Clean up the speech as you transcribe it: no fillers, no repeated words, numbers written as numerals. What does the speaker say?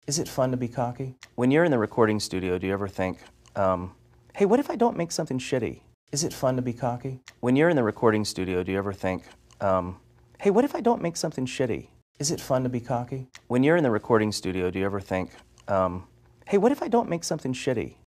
Is it fun to be cocky? When you're in the recording studio, do you ever think, hey, what if I don't make something shitty? Is it fun to be cocky? When you're in the recording studio, do you ever think, hey, what if I don't make something shitty? Is it fun to be cocky? When you're in the recording studio, do you ever think, hey, what if I don't make something shitty?